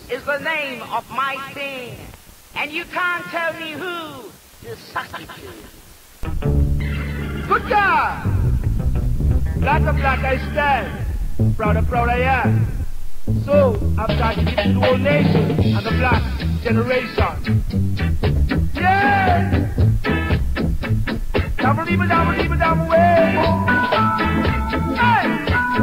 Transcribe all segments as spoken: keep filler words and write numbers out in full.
is the name of my thing, and you can't tell me who to suck it to. Good God! Black and black I stand, proud and proud I am. So I've got to give to the whole nation and the black generation. Yeah! Double leave it, double leave it, double way. Hey!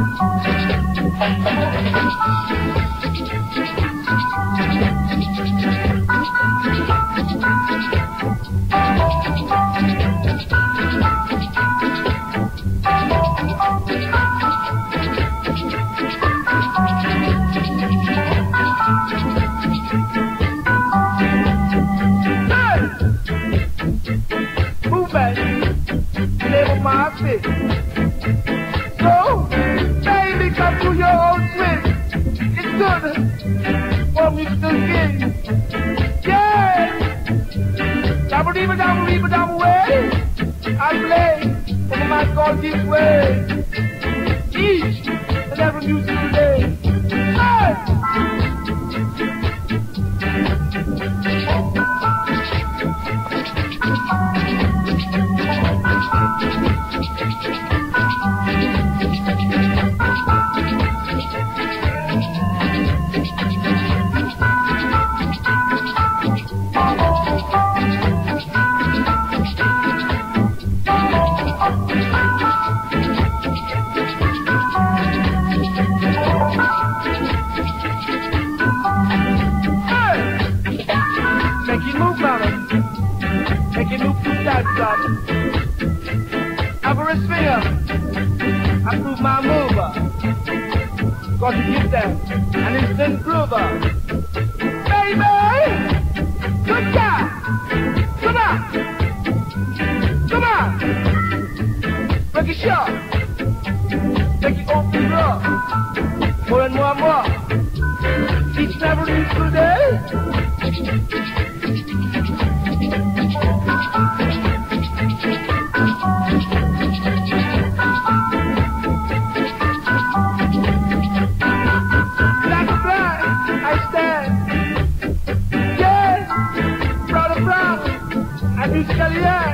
So, baby, come to your own twist. It's good for me to sing. Yeah! Double deeper, double deeper, double way. I play for my God this way. Each and every musical day. Hey! Average finger, I prove my mover. Got to give them an instant prover. Baby, good job. Come on, come on. Make it sharp, make it open up. More and more and more. Each and every musical day. Musicalidad.